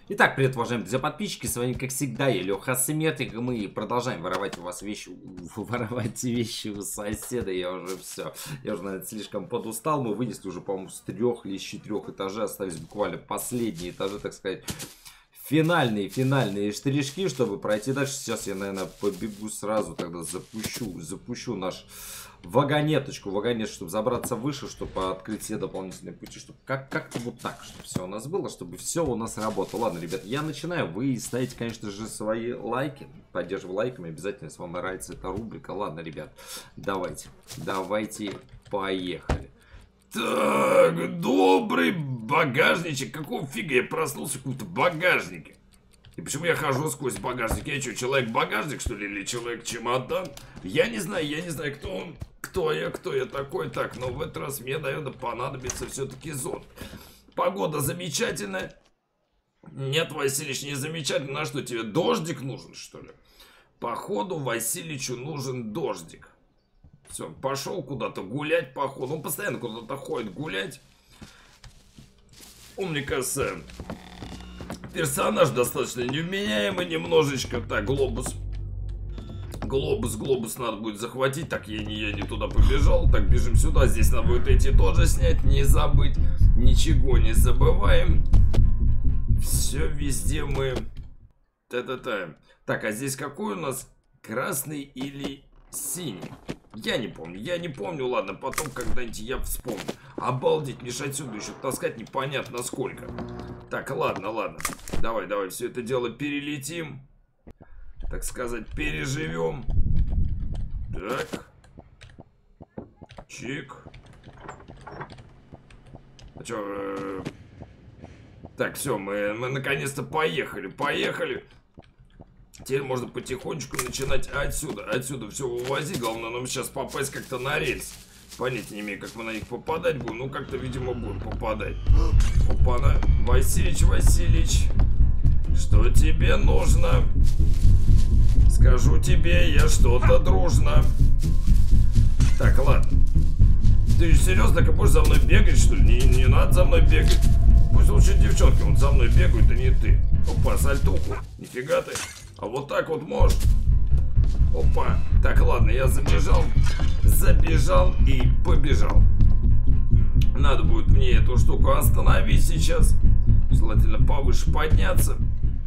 Итак, привет, уважаемые друзья, подписчики, с вами, как всегда, я, Леха Сметик, и мы продолжаем воровать у вас вещи, у соседа, я уже все, я уже, наверное, слишком подустал, мы вынесли уже, по-моему, с 3 или с 4 этажей, остались буквально последние этажи, так сказать, финальные штришки, чтобы пройти дальше. Сейчас я, наверное, побегу сразу, тогда запущу наш вагонеточку, чтобы забраться выше, чтобы открыть все дополнительные пути, чтобы как-то вот так, чтобы все у нас было, чтобы все у нас работало. Ладно, ребят, я начинаю. Вы ставите, конечно же, свои лайки, поддерживайте лайками, обязательно, если вам нравится эта рубрика. Ладно, ребят, давайте, поехали. Так, добрый багажничек. Какого фига я проснулся в каком-то багажнике? И почему я хожу сквозь багажник? Я что, человек-багажник, что ли, или человек-чемодан? Я не знаю, кто он. Кто я такой? Так, но в этот раз мне, наверное, понадобится все-таки зонт. Погода замечательная. Нет, Василич, не замечательно. А что, тебе дождик нужен, что ли? Походу, Василичу нужен дождик. Все, пошел куда-то гулять, походу. Он постоянно куда-то ходит гулять. Он, мне кажется, персонаж достаточно невменяемый немножечко. Так, глобус надо будет захватить. Так, я не туда побежал. Так, бежим сюда. Здесь надо будет эти тоже снять. Не забыть. Ничего не забываем. Все везде мы... Та-та-та. Так, а здесь какой у нас? Красный или синий? Я не помню. Ладно, потом когда-нибудь я вспомню. Обалдеть, мне ж отсюда еще таскать непонятно сколько. Так, ладно. Давай, все это дело перелетим. Так сказать, переживем. Так. Чик. А чё? Так, все, мы наконец-то поехали. Теперь можно потихонечку начинать отсюда все вывозить. Главное нам сейчас попасть как-то на рельс. Понятия не имею, как мы на них попадать будем. Ну, как-то, видимо, будем попадать. Опа-на. Василич, что тебе нужно? Скажу тебе я что-то дружно. Так, ладно. Ты серьезно, так и будешь за мной бегать, что ли? Не надо за мной бегать. Пусть лучше девчонки вот за мной бегают, а не ты. Опа, сальтуху. Нифига ты. А вот так вот можешь. Опа. Так, ладно, я забежал и побежал. Надо будет мне эту штуку остановить сейчас. Желательно повыше подняться.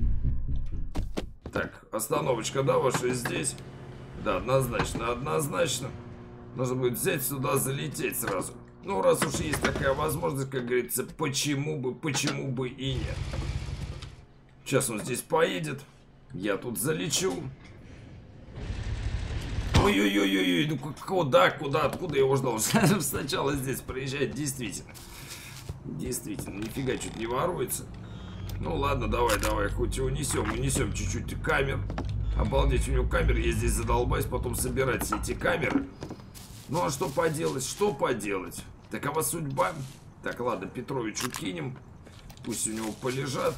Так, остановочка, да, ваша здесь? Да, однозначно. Нужно будет взять сюда, залететь сразу. Ну, раз уж есть такая возможность, как говорится, почему бы и нет. Сейчас он здесь поедет. Я тут залечу. Ой-ой-ой-ой, ну откуда я его ждал? Сначала здесь проезжать, действительно. Нифига, чуть не воруется. Ну ладно, давай, хоть и унесем чуть-чуть камер. Обалдеть, у него камер, я здесь задолбаюсь потом собирать все эти камеры. Ну а что поделать? Такова судьба. Так, ладно, Петровичу кинем. Пусть у него полежат.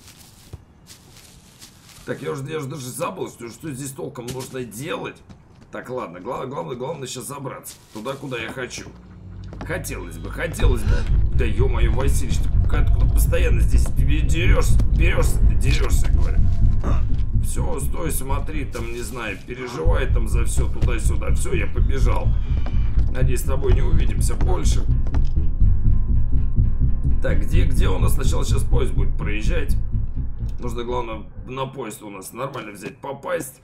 Так, я уже даже забыл, что здесь толком нужно делать. Так, ладно, главное сейчас забраться туда, куда я хочу. Хотелось бы. Да ё-моё, Василич, ты откуда постоянно здесь дерешься, говорю. Все, стой, смотри, там, не знаю, переживай там за все туда-сюда. Все, я побежал. Надеюсь, с тобой не увидимся больше. Так, где у нас сначала сейчас поезд будет проезжать? Нужно, главное, на поезд у нас нормально взять, попасть.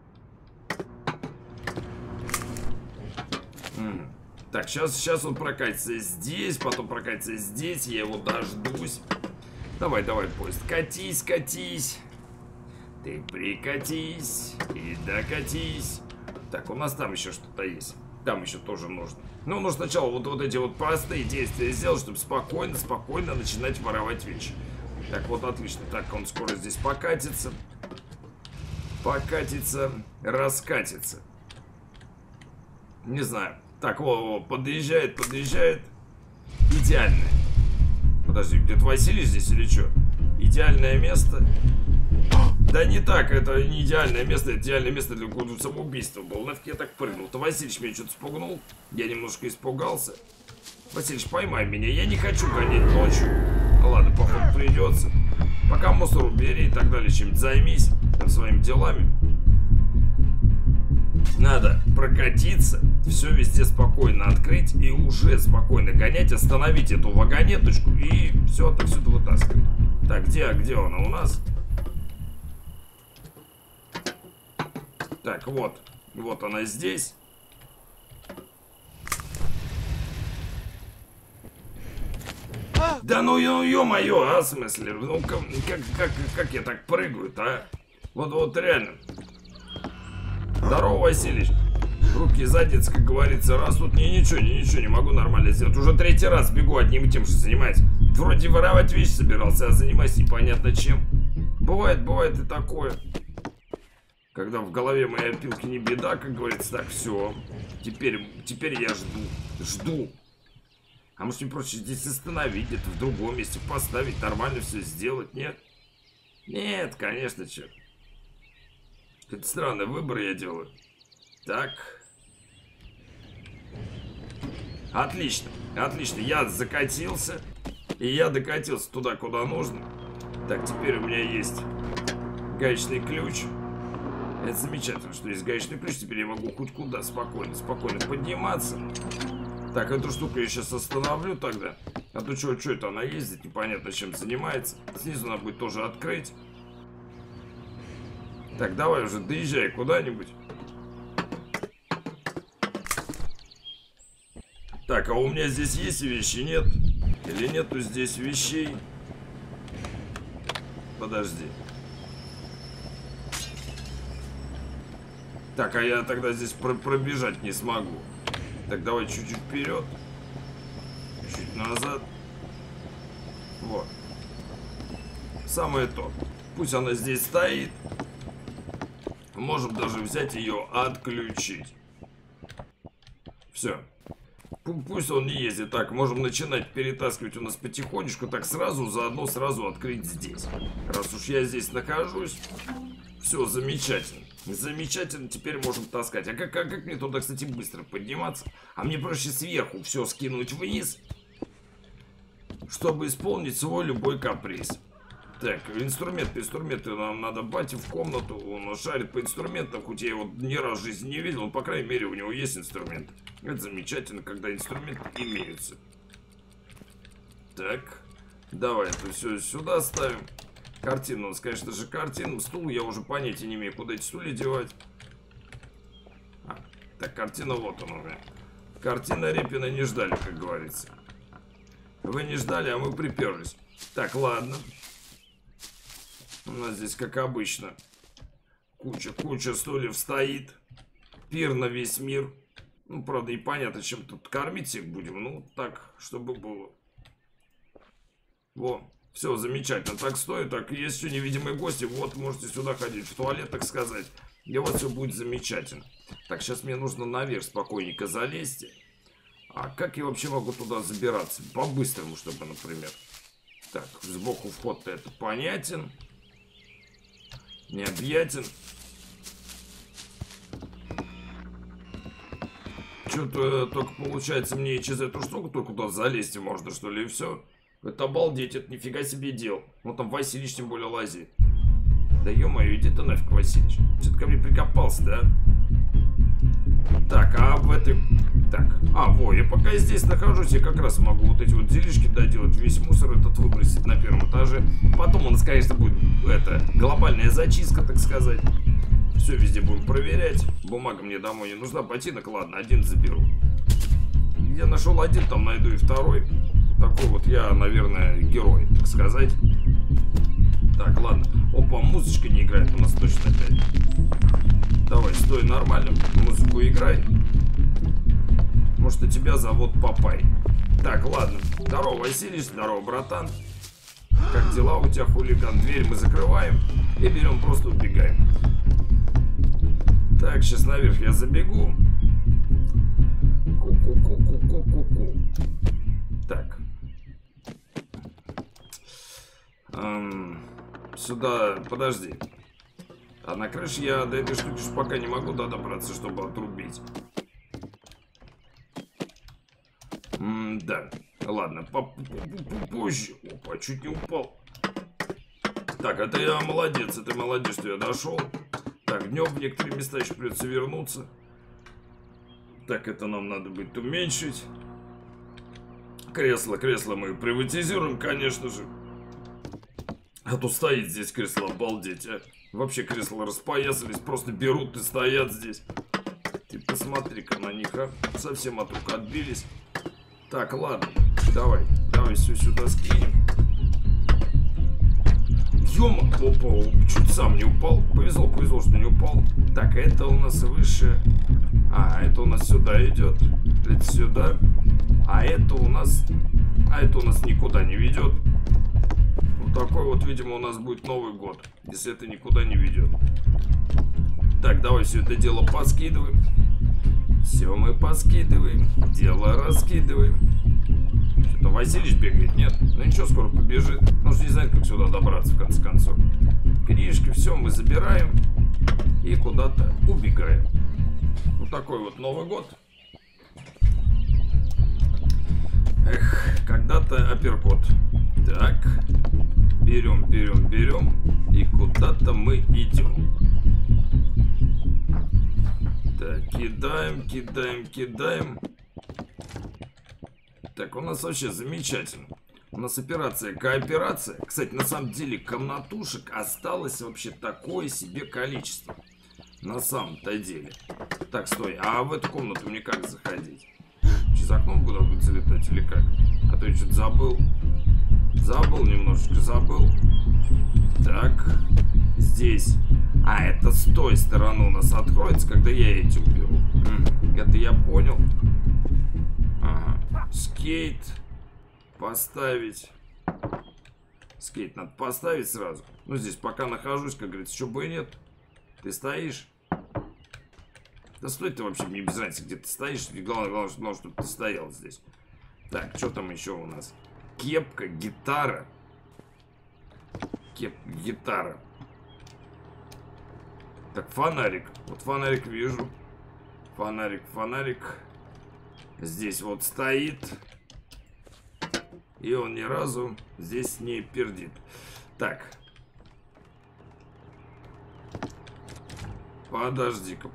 Так, сейчас он прокатится здесь, потом прокатится здесь. Я его дождусь. Давай, поезд, катись. Ты прикатись и докатись. Так, у нас там еще что-то есть. Там еще тоже нужно. Ну, нужно сначала вот эти вот простые действия сделать, чтобы спокойно начинать воровать вещи. Так, вот отлично. Так, он скоро здесь покатится, раскатится. Не знаю. Так, подъезжает. Идеальное. Подожди, где-то Василий здесь или что? Идеальное место. Да не так, это не идеальное место, это идеальное место для какого-то самоубийства было. Нафиг я так прыгнул. Василич меня что-то спугнул. Я немножко испугался. Василич, поймай меня, я не хочу гонять ночью. Ну ладно, походу придется. Пока мусор убери и так далее, чем-то займись там своими делами. Надо прокатиться, все везде спокойно открыть и уже спокойно гонять, остановить эту вагонеточку и все отсюда вытаскивать. Так, где она у нас? Так, вот она здесь. Да ну ё-моё, в смысле, ну как я так прыгаю-то, а? Вот реально. Здорово, Василич. Руки и задницы, как говорится, растут. Ничего не могу нормально сделать. Уже 3-й раз бегу одним и тем же занимаюсь. Вроде воровать вещи собирался, а занимаюсь непонятно чем. Бывает и такое. Когда в голове моей опилки не беда, как говорится, так, все. Теперь я жду. А может не проще здесь остановить, где-то в другом месте поставить, нормально все сделать, нет? Нет, конечно, черт. Это странный выбор я делаю. Так. Отлично. Я закатился. И я докатился туда, куда нужно. Так, теперь у меня есть гаечный ключ. Это замечательно, что есть гаечный ключ. Теперь я могу хоть куда спокойно подниматься. Так, эту штуку я сейчас остановлю тогда. А то что это она ездит, непонятно чем занимается. Снизу надо будет тоже открыть. Так, давай уже доезжай куда-нибудь. Так, а у меня здесь есть вещи, нет? Или нету здесь вещей? Подожди. Так, а я тогда здесь пробежать не смогу. Так, давай чуть-чуть вперед. Чуть назад. Вот. Самое то. Пусть она здесь стоит. Можем даже взять ее отключить. Все. Пусть он не ездит. Так, можем начинать перетаскивать у нас потихонечку. Так, заодно сразу открыть здесь. Раз уж я здесь нахожусь. Все, замечательно. Замечательно, теперь можем таскать. А как мне туда, кстати, быстро подниматься? А мне проще сверху все скинуть вниз, чтобы исполнить свой любой каприз. Так, инструменты нам надо. Бате в комнату, он шарит по инструментам, хоть я его ни разу в жизни не видел, но, по крайней мере, у него есть инструмент. Это замечательно, когда инструменты имеются. Так, давай это все сюда ставим. Картину у нас, конечно же, картину. Стул я уже понятия не имею, куда эти стулья девать. Так, картина вот она у меня. Картина Репина не ждали, как говорится. Вы не ждали, а мы приперлись. Так, ладно. У нас здесь, как обычно, куча стульев стоит. Пир на весь мир. Ну, правда, непонятно, чем тут кормить всех будем. Ну, так, чтобы было. Во, все, замечательно. Так стоит, так, есть еще невидимые гости. Вот, можете сюда ходить, в туалет, так сказать. И вот все будет замечательно. Так, сейчас мне нужно наверх спокойненько залезть. А как я вообще могу туда забираться? По-быстрому, чтобы, например. Так, сбоку вход-то это понятен. Необъятен. Что-то только получается мне через эту штуку только туда залезть можно, что ли, и все. Это обалдеть, это нифига себе дел. Вот там Василич тем более лазит. Да ё-моё, иди ты нафиг, Василич. Что-то ко мне прикопался, да? Так, а в этой... Так, во, я пока здесь нахожусь, я как раз могу вот эти вот делишки доделать, весь мусор этот выбросить на первом этаже. Потом у нас, конечно, будет, глобальная зачистка, так сказать. Все везде будем проверять. Бумага мне домой не нужна, ботинок, ладно, один заберу. Я нашел один, там найду и второй. Такой вот я, наверное, герой, так сказать. Так, ладно. Опа, музычка не играет у нас точно опять. Давай, стой нормально, музыку играй. Может, и тебя зовут Папай. Так, ладно. Здорово, Василий, здорово, братан. Как дела у тебя, хулиган? Дверь мы закрываем и берем, просто убегаем. Так, сейчас наверх я забегу. Ку-ку-ку-ку-ку-ку-ку. Так. Сюда, подожди. А на крыше я до этой штуки пока не могу добраться, чтобы отрубить. Да. Ладно, позже. Опа, чуть не упал. Так, это я молодец, что я дошел. Так, днем в некоторые места еще придется вернуться. Так, это нам надо будет уменьшить. Кресло мы приватизируем, конечно же. А то стоит здесь кресло, обалдеть, а. Вообще кресла распоясались, просто берут и стоят здесь. Ты посмотри-ка на них, а. Совсем от рук отбились. Так, ладно, давай все сюда скинем. Ёма, опа, чуть сам не упал. Повезло, что не упал. Так, это у нас выше. А, это у нас сюда идет. Это сюда. А это у нас никуда не ведет. Вот такой вот, видимо, у нас будет Новый год, если это никуда не ведет. Так, давай все это дело поскидываем. Все мы поскидываем. Дело раскидываем. Что-то Василич бегает, нет? Ну ничего, скоро побежит. Он же не знает, как сюда добраться, в конце концов. Книжки, все мы забираем и куда-то убегаем. Вот такой вот Новый год. Эх, когда-то апперкот. Так, берем. И куда-то мы идем. Так, кидаем. Так, у нас вообще замечательно. У нас операция кооперация. Кстати, на самом деле комнатушек осталось вообще такое себе количество. На самом-то деле. Так, стой, а в эту комнату мне как заходить? Через окно куда будет залетать или как? А то я что-то забыл. Немножечко забыл. Так, здесь. А, это с той стороны у нас откроется, когда я эти уберу. Это я понял. Ага. Скейт поставить. Скейт надо поставить сразу. Ну, здесь пока нахожусь, как говорится, что бы и нет. Ты стоишь? Да стой ты вообще, мне без разницы, где ты стоишь. Главное, чтобы ты стоял здесь. Так, что там еще у нас? Кепка, гитара. Кепка, гитара. Так, фонарик. Вот фонарик вижу. Фонарик. Здесь вот стоит. И он ни разу здесь не пердит. Так. Подожди-ка.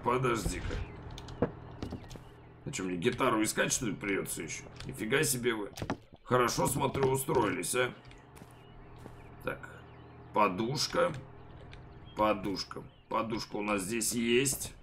А что, мне гитару искать, что ли, придется еще? Нифига себе вы. Хорошо, смотрю, устроились, а. Так. Подушка у нас здесь есть.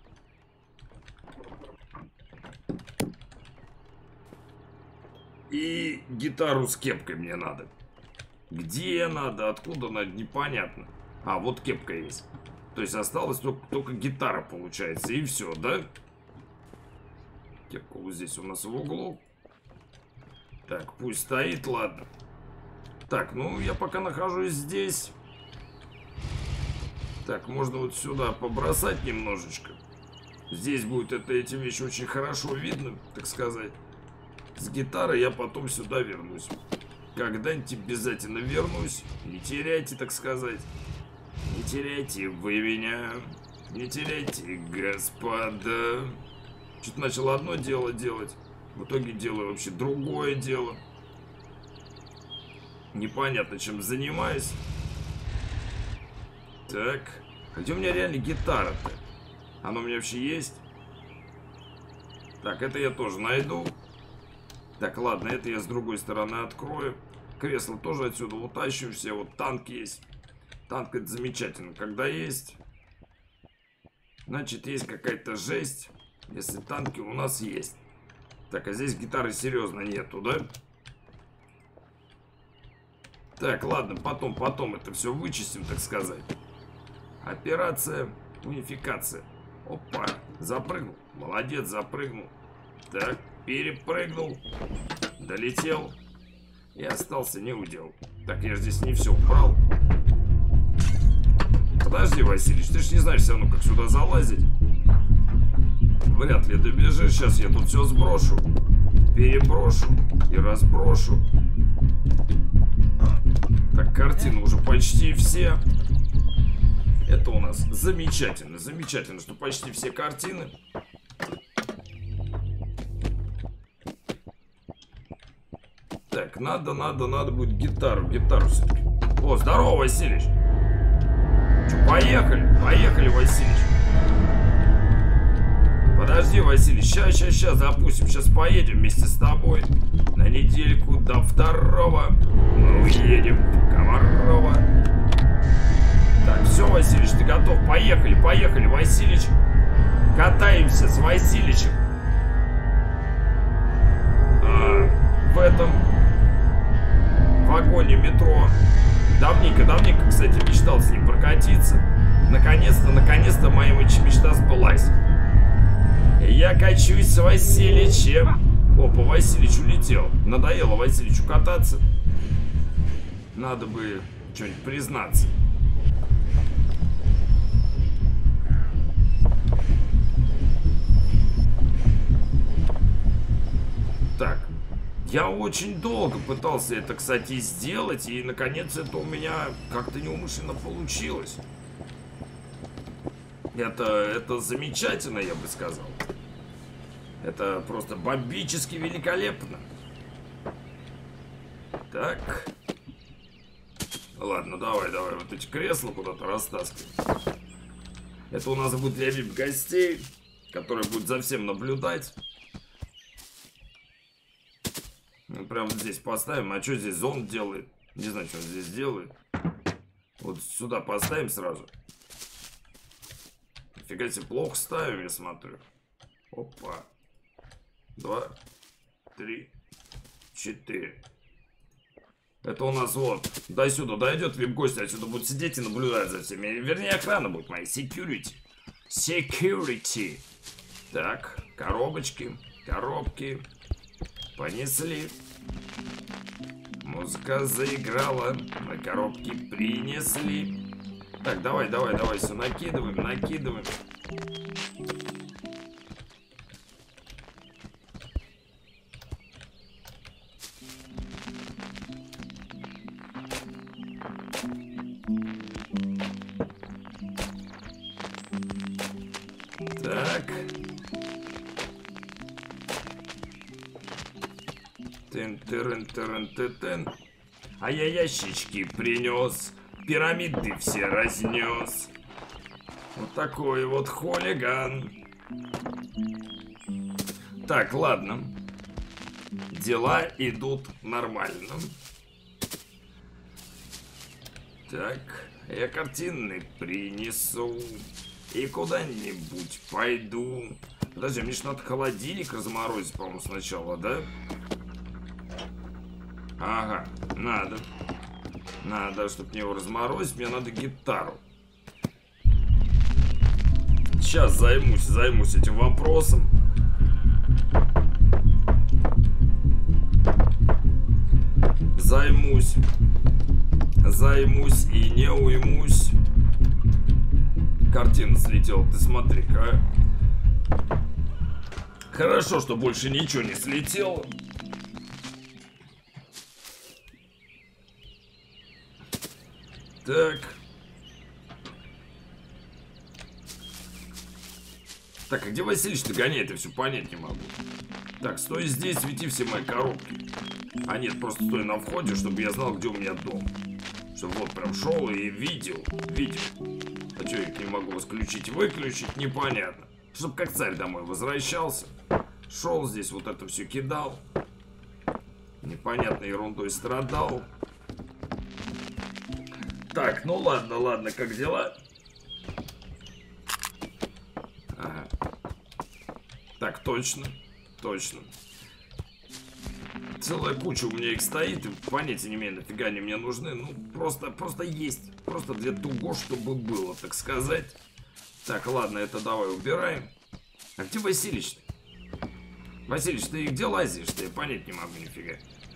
И гитару с кепкой мне надо. Где надо, откуда надо, непонятно. А, вот кепка есть. То есть осталась только гитара, получается. И все, да? Кепка вот здесь у нас в углу. Так, пусть стоит, ладно. Так, ну я пока нахожусь здесь. Так, можно вот сюда побросать немножечко. Здесь будет эти вещи очень хорошо видно, так сказать. С гитарой я потом сюда вернусь. Когда-нибудь обязательно вернусь. Не теряйте, так сказать. Не теряйте вы меня. Не теряйте, господа. Что-то начал одно дело делать. В итоге делаю вообще другое дело. Непонятно, чем занимаюсь. Так. А где у меня реально гитара-то? Она у меня вообще есть? Так, это я тоже найду. Так, ладно, это я с другой стороны открою. Кресло тоже отсюда утащу все. Вот танк есть. Танк — это замечательно. Когда есть, значит, есть какая-то жесть. Если танки у нас есть. Так, а здесь гитары серьезно нету, да? Так, ладно, потом это все вычистим, так сказать. Операция унификация. Опа, запрыгнул. Молодец, запрыгнул. Так, перепрыгнул. Долетел. И остался неудел. Так, я же здесь не все убрал. Подожди, Василич, ты же не знаешь все равно, как сюда залазить. Вряд ли добежишь. Сейчас я тут все сброшу. Переброшу и разброшу. Так, картины уже почти все. Это у нас замечательно. Замечательно, что почти все картины. Так, надо будет гитару все-таки О, здорово, Василич. Че, поехали? Поехали, Василич. Подожди, Василий, сейчас запустим, сейчас поедем вместе с тобой. На недельку до 2-го мы уедем в Комарова. Так, все, Василич, ты готов? Поехали, поехали, Василич. Катаемся с Василичем. В этом вагоне метро. Давненько, кстати, мечтал с ним прокатиться. Наконец-то моя мечта сбылась. Я качусь с Василичем. Опа, Василич улетел. Надоело Василичу кататься. Надо бы что-нибудь признаться. Так. Я очень долго пытался это, кстати, сделать. И, наконец, это у меня как-то неумышленно получилось. Это замечательно, я бы сказал. Это просто бомбически великолепно. Так. Ладно, давай, вот эти кресла куда-то растаскивай. Это у нас будет для VIP-гостей, которые будут за всем наблюдать. Ну, прямо здесь поставим. А что здесь зонд делает? Не знаю, что он здесь делает. Вот сюда поставим сразу. Нифига себе, плохо ставим, я смотрю. Опа. 2, 3, 4. Это у нас вот до сюда дойдет вип-гость, отсюда будут сидеть и наблюдать за всеми. Вернее, охрана будет моя. Security. Security. Так, коробочки, коробки. Понесли. Музыка заиграла. На коробки принесли. Так, давай, все накидываем. Так. Тын. А я ящички принес, пирамиды все разнес. Вот такой вот хулиган. Так, ладно. Дела идут нормально. Так, я картины принесу и куда-нибудь пойду. Подожди, мне же надо холодильник разморозить, по-моему, сначала, да? Ага, надо, чтобы мне его разморозить, мне надо гитару. Сейчас займусь этим вопросом. Займусь и не уймусь. Картина слетела, ты смотри-ка. Хорошо, что больше ничего не слетело. Так. Так, а где Василич-то гоняет? Я все понять не могу. Так, стой здесь, свети все мои коробки. А нет, просто стой на входе, чтобы я знал, где у меня дом. Чтобы вот прям шел и видел. А что, я не могу выключить, непонятно. Чтобы как царь домой возвращался. Шел здесь, вот это все кидал. Непонятной ерундой страдал. Так, ну ладно, как дела? Ага. Так, точно. Целая куча у меня их стоит, и понятия не имею, нафига они мне нужны. Ну, просто есть. Просто для того, чтобы было, так сказать. Так, ладно, это давай убираем. А где Василич-то? Василич, ты где лазишь-то? Я понять не могу нифига.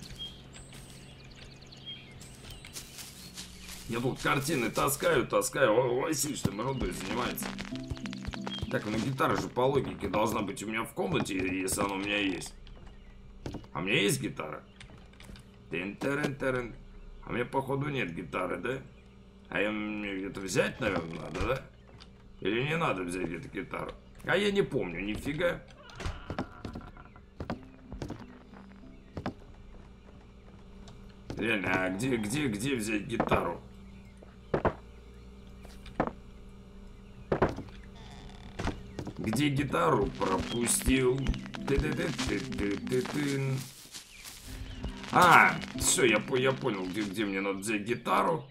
Я тут картины таскаю. Василич там ерундой занимается. Так, ну гитара же по логике должна быть у меня в комнате, если она у меня есть. А у меня есть гитара? Тын-тырын-тырын. А у меня, походу, нет гитары, да? А я мне это взять, наверное, надо, да? Или не надо взять эту гитару? А я не помню, нифига. Реально, а где взять гитару? Где гитару пропустил? А, все, я понял, где мне надо взять гитару.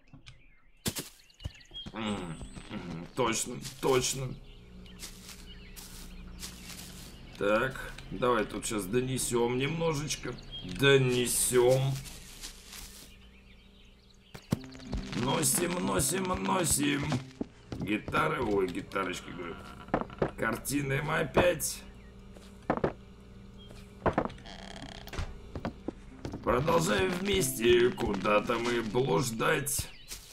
Точно. Так, давай тут сейчас донесем немножечко. Донесем. Носим. Гитары, ой, гитарочки, говорю. Картины мы опять. Продолжаем вместе куда-то мы блуждать.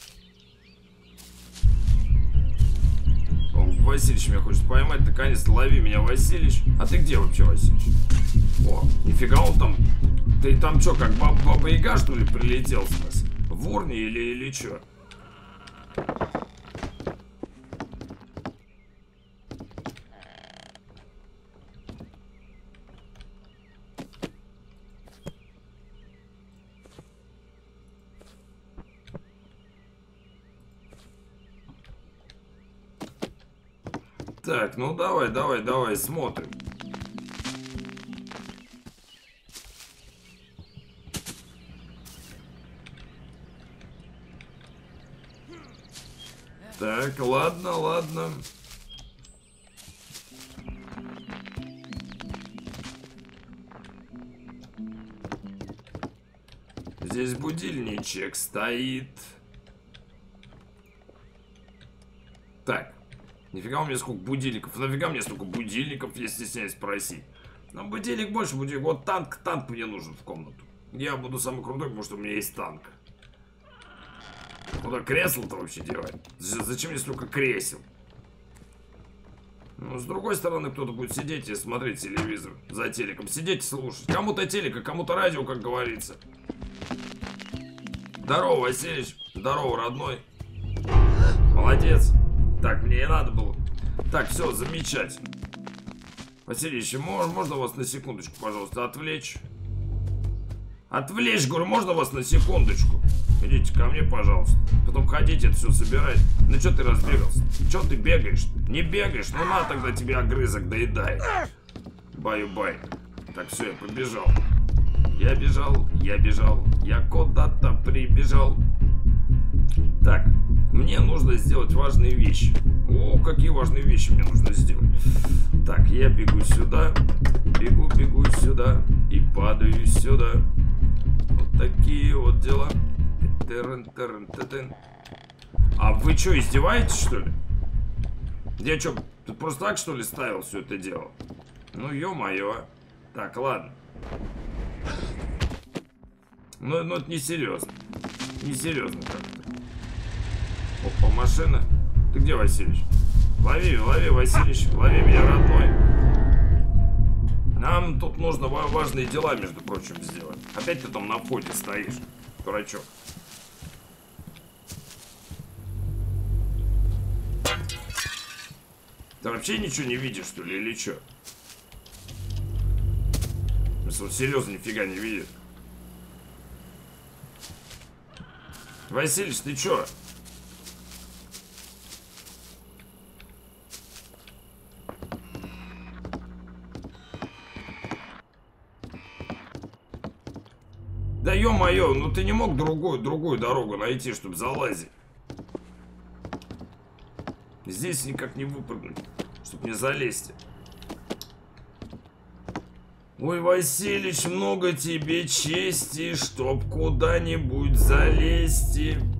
О, Васильевич меня хочет поймать. Наконец-то лови меня, Васильевич. А ты где вообще, Васильевич? О, нифига он там. Ты там что, как Баба-Яга, что ли, прилетел с нас? В урне или что? Так, ну давай, смотрим. Так, ладно. Здесь будильничек стоит. Так. Нифига у меня сколько будильников. Нафига мне столько будильников, я стесняюсь спросить. Но будильник больше будильник. Вот танк мне нужен в комнату. Я буду самый крутой, потому что у меня есть танк. Куда кресло-то вообще делать? Зачем мне столько кресел? Ну, с другой стороны, кто-то будет сидеть и смотреть телевизор за телеком. Сидеть и слушать. Кому-то телек, а кому-то радио, как говорится. Здорово, Васильевич. Здорово, родной. Молодец. Так, мне и надо было. Так, все, замечательно. Васильевич, можно вас на секундочку, пожалуйста, отвлечь? Отвлечь, говорю, можно вас на секундочку? Идите ко мне, пожалуйста. Потом ходите, это все собирать. Ну, что ты разбегался? Что ты бегаешь? Не бегаешь? Ну, на тогда тебе огрызок доедай. Баю-бай. Так, все, я побежал. Я бежал. Я куда-то прибежал. Так, мне нужно сделать важные вещи. О, какие важные вещи мне нужно сделать. Так, я бегу сюда. Бегу сюда. И падаю сюда. Вот такие вот дела. А вы что, издеваетесь, что ли? Я что, ты просто так, что ли, ставил все это дело? Ну, ё-моё. Так, ладно. Ну, это не серьезно. Не серьезно как-то. Опа, машина. Ты где, Васильевич? Лови, Васильевич. Лови меня, родной. Нам тут нужно важные дела, между прочим, сделать. Опять ты там на входе стоишь, дурачок. Ты вообще ничего не видишь, что ли, или что? Вот серьезно, нифига не видит. Васильевич, ты чё? Да ё-моё, ну ты не мог другую дорогу найти, чтобы залазить? Здесь никак не выпрыгнуть, чтобы не залезть. Ой, Васильевич, много тебе чести, чтоб куда-нибудь залезть.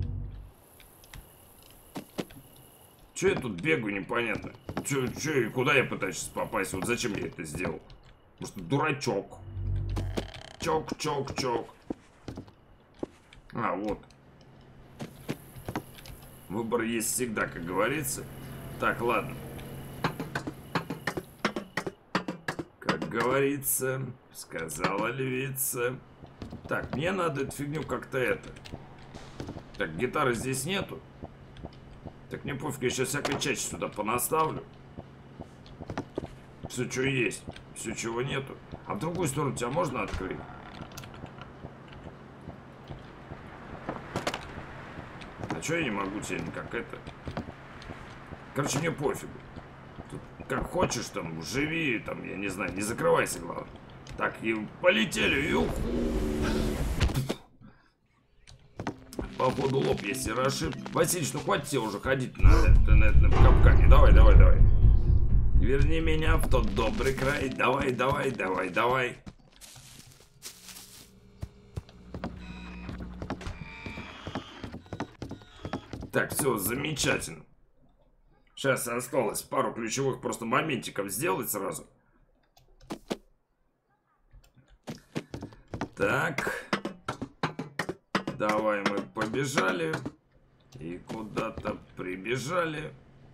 Че я тут бегаю, непонятно. Че и куда я пытаюсь попасть? Вот зачем я это сделал? Потому что дурачок. Чок. А, вот. Выбор есть всегда, как говорится. Так, ладно. Как говорится, сказала львица. Так, мне надо эту фигню как-то это. Так, гитары здесь нету. Так, мне пофиг, я сейчас всякой чаще сюда понаставлю. Все, что есть. Все, чего нету. А в другую сторону тебя можно открыть? чё я не могу тебе никак это? Короче, мне пофигу. Тут как хочешь, там, живи, там, я не знаю, не закрывайся, главное. Так, и полетели, юху. Походу лоб есть и расшиб. Василич, ну хватит тебе уже ходить на капкане. Давай, давай, давай. Верни меня в тот добрый край. Давай, давай, давай, давай. Так, все, замечательно. Сейчас осталось пару ключевых просто моментиков сделать сразу. Так. Давай мы побежали. И куда-то прибежали.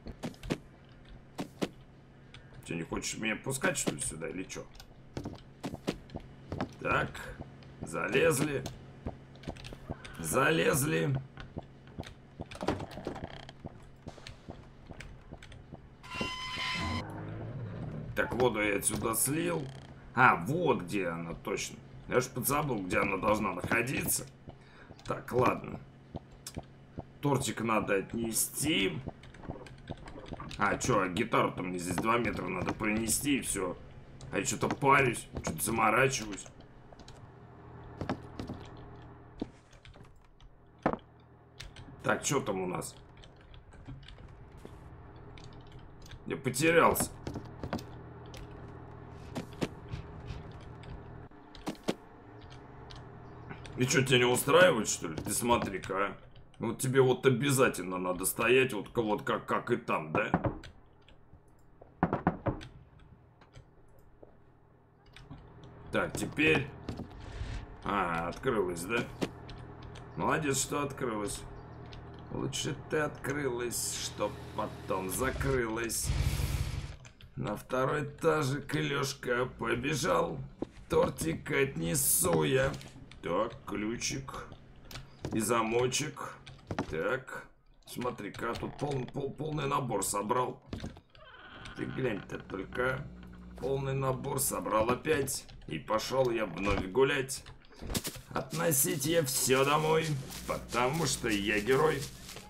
Ты не хочешь меня пускать, что ли, сюда или что? Так. Залезли. Залезли. Так, воду я отсюда слил. А, вот где она, точно. Я же подзабыл, где она должна находиться. Так, ладно. Тортик надо отнести. А, что, гитару-то мне здесь 2 метра надо принести, и все. А я что-то парюсь, что-то заморачиваюсь. Так, что там у нас? Я потерялся. И что, тебя не устраивает, что ли? Ты смотри-ка, а. Вот тебе вот обязательно надо стоять вот как и там, да? Так, теперь... А, открылась, да? Молодец, что открылась. Лучше ты открылась, чтоб потом закрылась. На второй этажик Лёшка побежал. Тортик отнесу я. Так, ключик. И замочек. Так. Смотри-ка, тут полный набор собрал. Ты глянь-то только. Полный набор собрал опять. И пошел я вновь гулять. Относить я все домой, потому что я герой.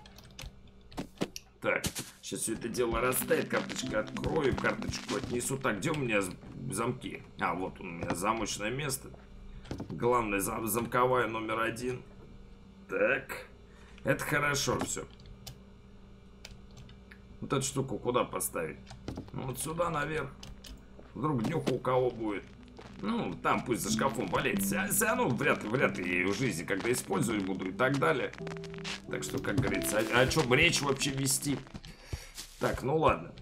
Так, сейчас все это дело растает. Карточку открою, карточку отнесу. Так, где у меня замки? А, вот у меня замочное место. Главное, замковая номер 1. Так, это хорошо все. Вот эту штуку куда поставить? Ну, вот сюда наверх. Вдруг днюха у кого будет. Ну, там пусть за шкафом валяется. Все равно вряд ли я ее в жизни когда использовать буду и так далее. Так что, как говорится, о чем речь вообще вести? Так, ну ладно.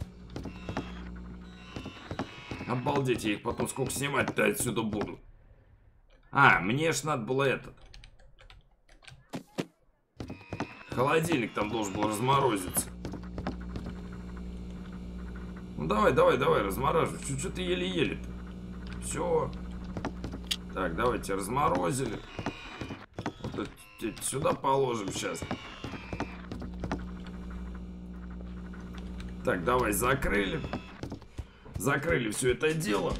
Обалдеть, я их потом сколько снимать-то отсюда буду. А, мне ж надо было этот. Холодильник там должен был разморозиться. Ну давай, размораживай. Что ты еле-еле-то? Все. Так, давайте разморозили. Вот это сюда положим сейчас. Так, давай закрыли. Закрыли все это дело.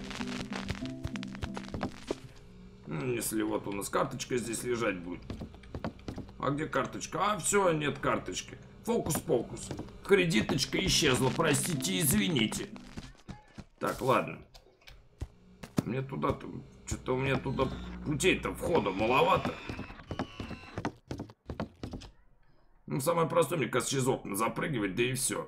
Ну, если вот у нас карточка здесь лежать будет. А где карточка? А, все, нет карточки. Фокус-покус. Кредиточка исчезла, простите, извините. Так, ладно. Мне туда-то... Что-то у меня туда путей-то входа маловато. Ну, самое простое, мне кажется, через окна запрыгивать, да и все.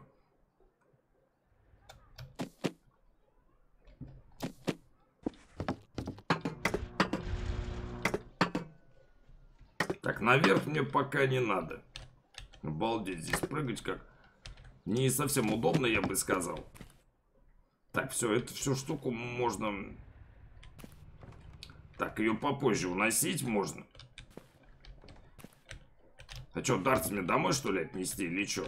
Так, наверх мне пока не надо. Обалдеть, здесь прыгать как... Не совсем удобно, я бы сказал. Так, все, эту всю штуку можно... Так, ее попозже уносить можно. А что, Дартс мне домой, что ли, отнести или что?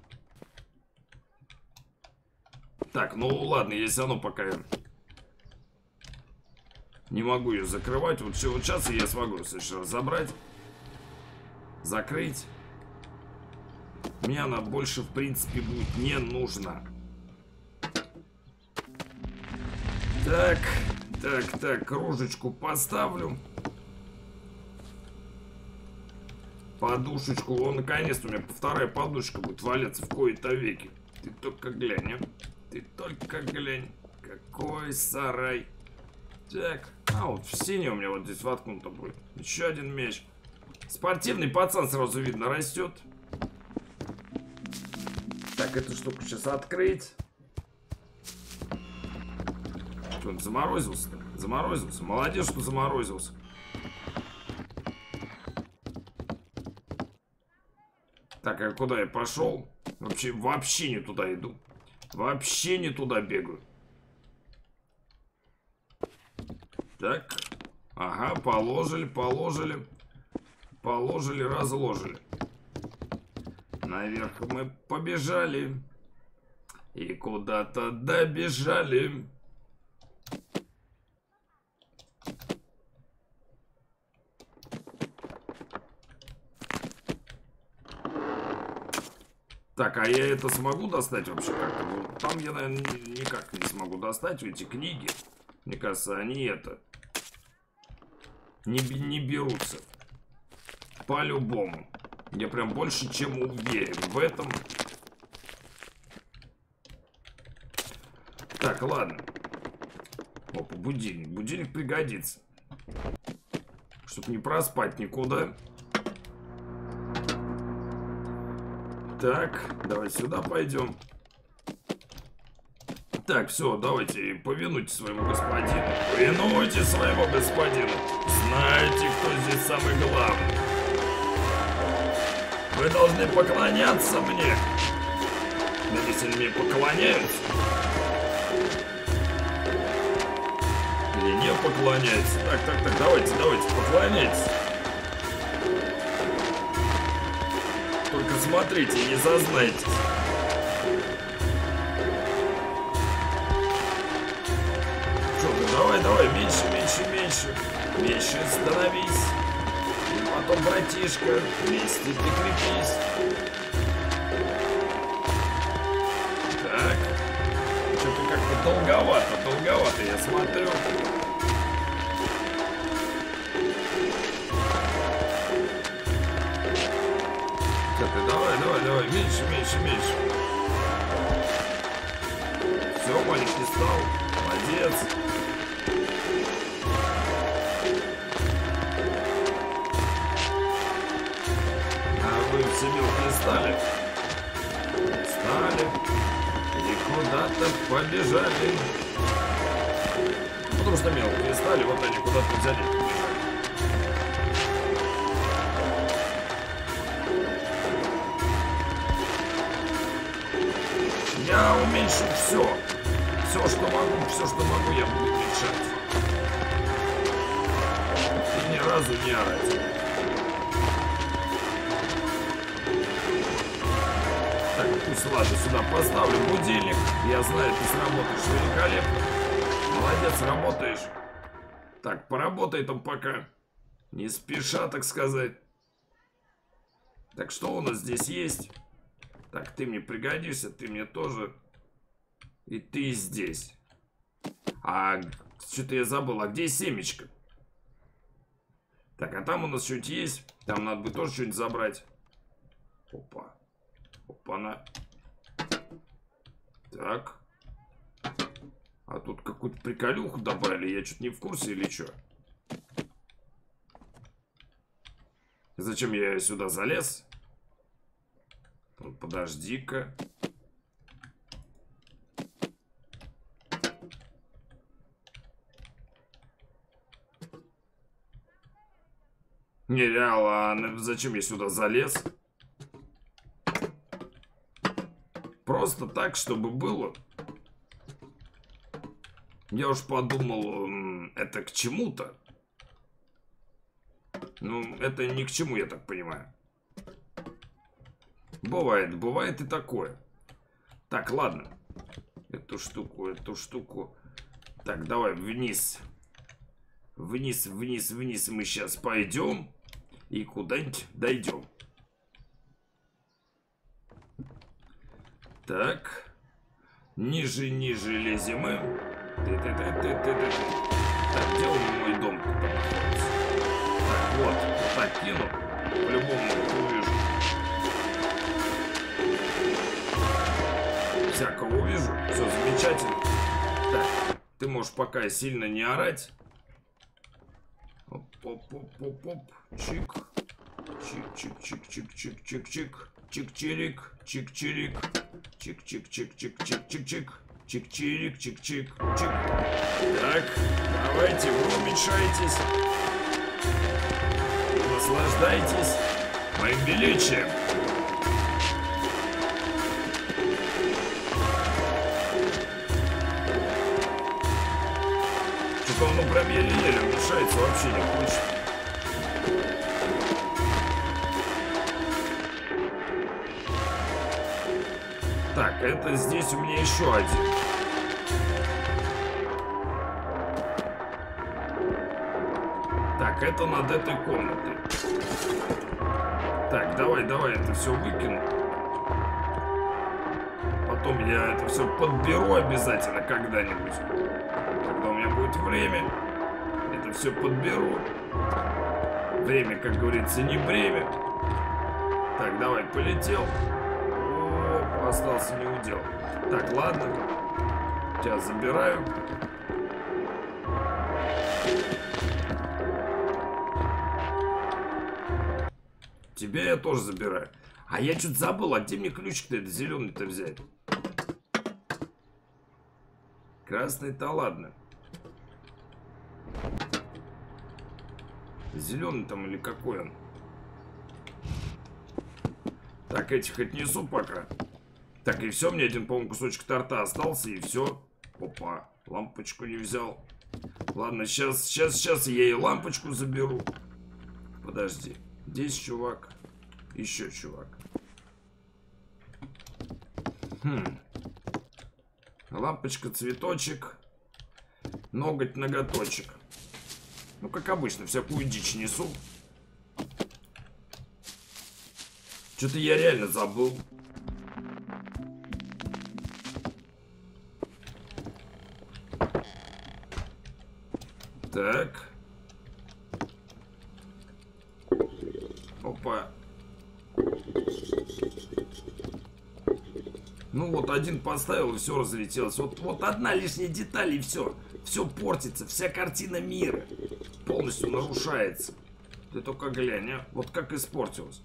Так, ну ладно, я все равно пока... Не могу ее закрывать. Вот сейчас я смогу совершенно забрать. Закрыть. Мне она больше, в принципе, будет не нужна. Так, кружечку поставлю. подушечку. О, наконец-то у меня вторая подушечка будет валяться в кои-то веки. Ты только глянь, а? Ты только глянь. Какой сарай. Так, а вот в синий у меня вот здесь воткнуто будет. Еще один меч. Спортивный пацан сразу видно растет. Так, эту штуку сейчас открыть. Что, он заморозился-то? Заморозился. Молодец, что заморозился. Так, а куда я пошел? Вообще не туда иду. Вообще не туда бегаю. Так. Ага, положили, положили. Положили, разложили. Наверх мы побежали. И куда-то добежали. Так, а я это смогу достать вообще как-то? Ну, там я, наверное, никак не смогу достать эти книги. Мне кажется, они это... Не берутся. По-любому. Я прям больше чем уверен в этом. Так, ладно. Опа, будильник. Будильник пригодится. Чтоб не проспать никуда. Так, давай сюда пойдем. Так, все, давайте, повинуйте своему господину. Повинуйте своему господину. Знаете, кто здесь самый главный. Вы должны поклоняться мне. Но если мне поклоняются или не поклоняются. Так, давайте, поклоняйтесь. Только смотрите и не зазнайтесь. Что ты, давай, меньше. Меньше становись. И потом, братишка, вместе прикрепись. Так. Что-то как-то долговато, я смотрю. Давай, меньше. Все, маленький стал. Молодец. А вы все мелкие стали? И куда-то побежали. Потому что мелкие стали, вот они куда-то взяли и побежали. Я уменьшу все. Все, что могу, я буду уменьшать. И ни разу не орать. Так, пусть, ладно, сюда поставлю будильник. Я знаю, ты сработаешь великолепно. Молодец, работаешь. Так, поработай там пока. Не спеша, так сказать. Так, что у нас здесь есть? Так, ты мне пригодишься, ты мне тоже. И ты здесь. А что-то я забыл, а где семечко? Так, а там у нас что-нибудь есть? Там надо бы тоже что-нибудь забрать. Опа. Опа-на. Так. А тут какую-то приколюху добавили. Я что-то не в курсе или что? Зачем я сюда залез? Подожди-ка. Не, реально, зачем я сюда залез? Просто так, чтобы было. Я уж подумал, это к чему-то. Ну, это ни к чему, я так понимаю. Бывает и такое. Так, ладно. Эту штуку. Так, давай вниз. Вниз мы сейчас пойдем. И куда-нибудь дойдем. Так. Ниже лезем мы. Так, где он, мой дом? Так, вот так кину. По-любому увижу. Всякого увижу. Все замечательно. Так, ты можешь пока сильно не орать. Оп-оп-оп-оп-оп. Чик. Чик-чик-чик-чик-чик-чик-чик. Чик-чирик. Чик-чирик. Чик-чик-чик-чик-чик-чик-чик. Чик-чирик, чик-чик, чик. Так, давайте, вы уменьшайтесь. Наслаждайтесь моим величием. Что-то он прям еле-еле уменьшается, вообще не хочет. Так, это здесь у меня еще один. Так, это над этой комнатой. Так, давай это все выкину. Потом я это все подберу обязательно когда-нибудь. Когда у меня будет время, это все подберу. Время, как говорится, не бремя. Так, давай, полетел. О, остался не удел. Так, ладно. Тебя забираю. Тебя я тоже забираю. А я что-то забыл, а где мне ключик-то этот зеленый-то взять? Красный-то ладно. Зеленый там или какой он? Так, этих отнесу пока. Так, и все, мне один, по-моему, кусочек торта остался, и все. Опа, лампочку не взял. Ладно, сейчас я и лампочку заберу. Подожди. Здесь чувак. Еще чувак. Лампочка, цветочек. Ноготь, ноготочек. Ну, как обычно, всякую дичь несу. Что-то я реально забыл. Так. Опа. Ну вот один поставил, и все разлетелось. Вот одна лишняя деталь, и все. Все портится, вся картина мира полностью нарушается. Ты только глянь, а? Вот как испортилось.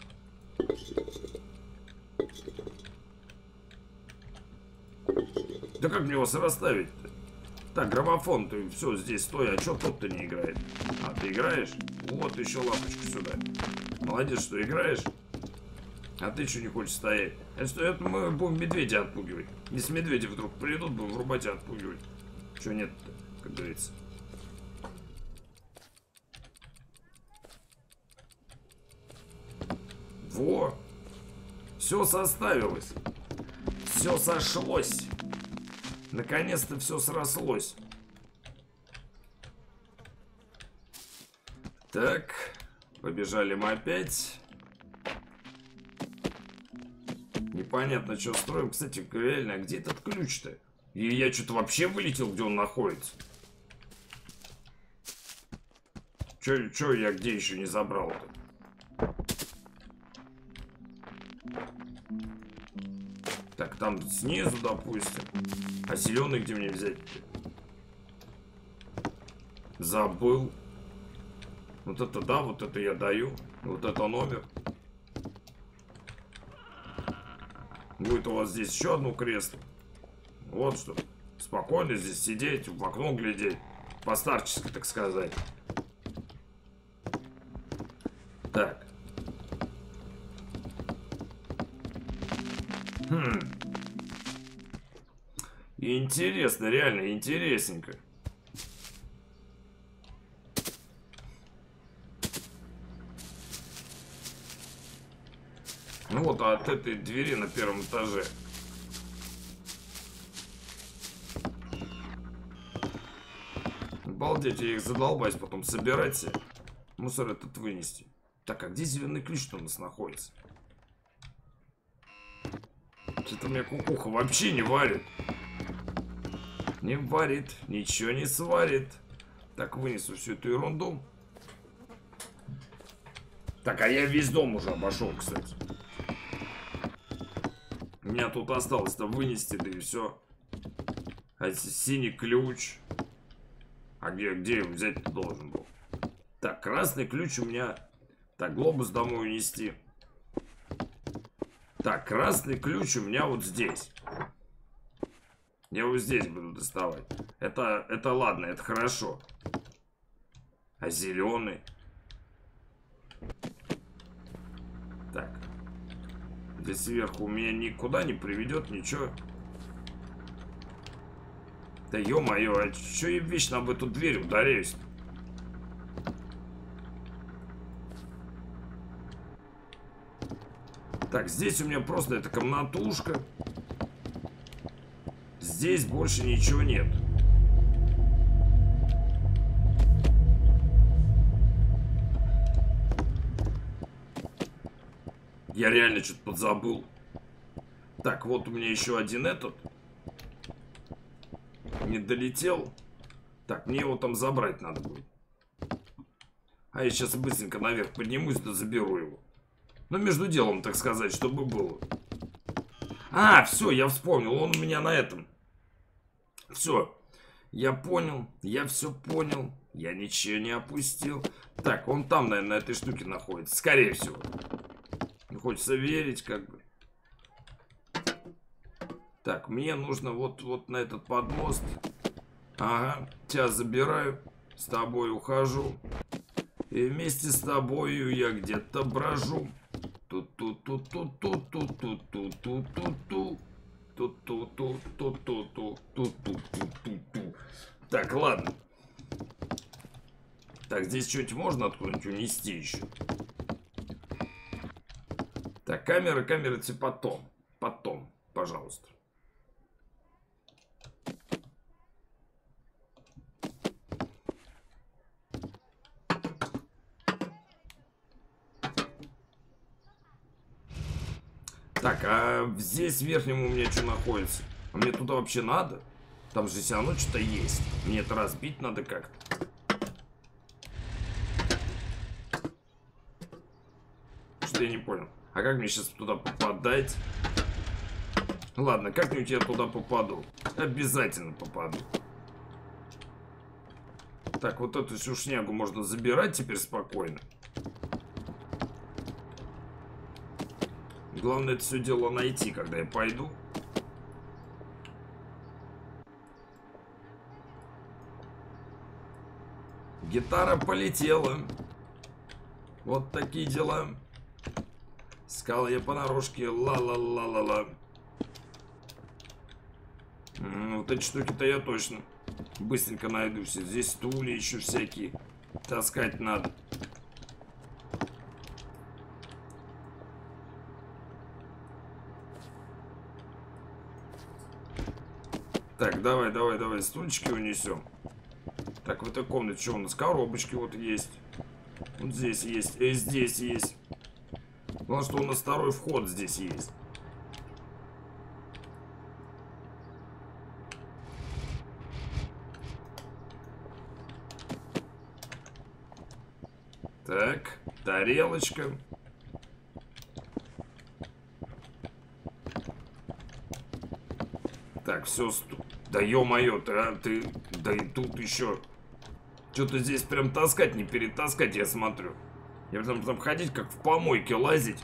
Да как мне его расставить-то? Так, граммофон, ты все здесь стой, а что тот-то не играет? А, ты играешь? Вот еще лампочку сюда. Молодец, что играешь. А ты что не хочешь стоять? Это мы будем медведя отпугивать. Если медведи вдруг придут, будем врубать и отпугивать. Чего нет-то, как говорится. Во! Все составилось. Все сошлось. Наконец-то все срослось. Так, побежали мы опять. Непонятно, что строим. Кстати, реально, а где этот ключ-то? И я что-то вообще вылетел, где он находится. Че я где еще не забрал-то? Так, там снизу, допустим. А зеленый где мне взять? Забыл. Вот это да, вот это я даю. Вот это номер. Будет у вас здесь еще одно кресло. Вот что. Спокойно здесь сидеть, в окно глядеть. По-старчески, так сказать. Так. Интересно, реально интересненько. Ну вот, а от этой двери на первом этаже. Обалдеть, я их задолбаюсь потом собирать себе. Мусор этот вынести. Так, а где зеленый ключ-то у нас находится? Что-то у меня кукуха вообще не варит. Не варит, ничего не сварит. Так, вынесу всю эту ерунду. Так, а я весь дом уже обошел, кстати. У меня тут осталось-то вынести, да и все. А синий ключ. А где его взять-то должен был? Так, красный ключ у меня. Так, глобус домой унести. Так, красный ключ у меня вот здесь. Я его здесь буду доставать. Это ладно, это хорошо. А зеленый? Так. Здесь сверху у меня никуда не приведет, ничего. Да ё-моё, а чё я вечно об эту дверь ударяюсь? Так, здесь у меня просто эта комнатушка. Здесь больше ничего нет. Я реально что-то подзабыл. Так, вот у меня еще один этот. Не долетел. Так, мне его там забрать надо будет. А я сейчас быстренько наверх поднимусь, да заберу его. Ну, между делом, так сказать, чтобы было. А, все, я вспомнил. Он у меня на этом. Все. Я понял. Я все понял. Я ничего не опустил. Так, он там, наверное, на этой штуке находится. Скорее всего. Хочется верить, как бы. Так, мне нужно вот на этот подмост. Ага, тебя забираю. С тобой ухожу. И вместе с тобою я где-то брожу. Ту-ту-ту-ту-ту-ту-ту-ту-ту-ту-ту. Ту-ту-ту-ту-ту-ту-ту-ту-ту. Так, ладно. Так, здесь что-нибудь можно откуда-нибудь унести еще? Так, камера, это потом. Потом, пожалуйста. Так, а здесь в верхнем у меня что находится? А мне туда вообще надо? Там же все равно что-то есть. Мне это разбить надо как-то. Что я не понял. А как мне сейчас туда попадать? Ладно, как-нибудь я туда попаду. Обязательно попаду. Так, вот эту всю шнягу можно забирать теперь спокойно. Главное это все дело найти, когда я пойду. Гитара полетела. Вот такие дела. Искал я понарошке. Ла-ла-ла-ла-ла. Вот эти штуки-то я точно быстренько найду. Здесь стулья еще всякие. Таскать надо. Так, давай, стульчики унесем. Так, в этой комнате что у нас? Коробочки вот есть. Вот здесь есть, и здесь есть. Главное, что у нас второй вход здесь есть. Так, тарелочка. Так, все. Да ё-моё, ты... Да и тут еще... Что-то здесь прям таскать, не перетаскать, я смотрю. Я там ходить, как в помойке, лазить.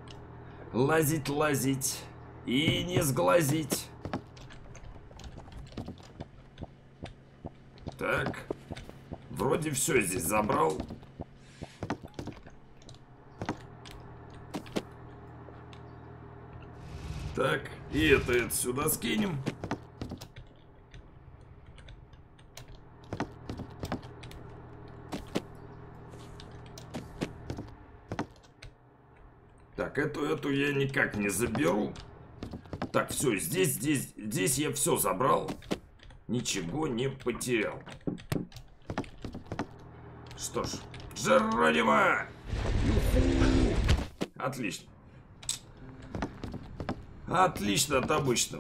Лазить. И не сглазить. Так. Вроде все здесь забрал. Так, и это сюда скинем. Так, эту я никак не заберу. Так, все, здесь я все забрал. Ничего не потерял. Что ж, Джеронимо! Отлично. Отлично от обычного.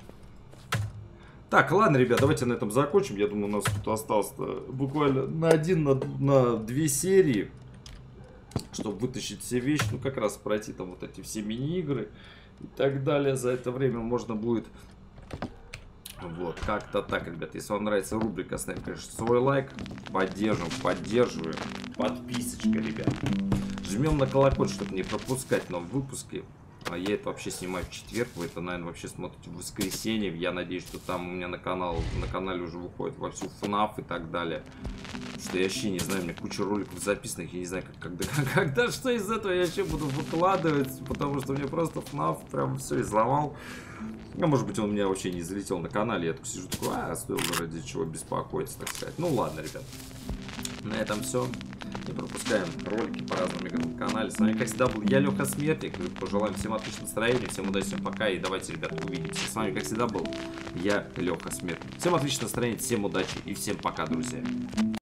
Так, ладно, ребят, давайте на этом закончим. Я думаю, у нас тут осталось буквально на 2 серии. чтобы вытащить все вещи, ну, как раз пройти там вот эти все мини-игры и так далее. За это время можно будет... Вот, как-то так, ребят. Если вам нравится рубрика, ставим, конечно, свой лайк. Поддерживаем. Подписочка, ребят. Жмем на колокольчик, чтобы не пропускать новые выпуски. А я это вообще снимаю в четверг. Вы это, наверное, вообще смотрите в воскресенье. Я надеюсь, что там у меня на канале уже выходит вовсю FNAF и так далее. Потому что я вообще не знаю, у меня куча роликов записанных. Я не знаю, когда что из этого я вообще буду выкладывать. Потому что мне просто FNAF прям все изломал. А может быть, он у меня вообще не залетел на канале. Я так сижу такой, стоило ради чего беспокоиться, так сказать. Ну ладно, ребят. На этом все. Не пропускаем ролики по разным играм на канале. С вами, как всегда, был я, Леха Смертник. Пожелаем всем отличного настроения, всем удачи, всем пока. И давайте, ребята, увидимся. С вами, как всегда, был я, Леха Смертник. Всем отличного настроения, всем удачи и всем пока, друзья.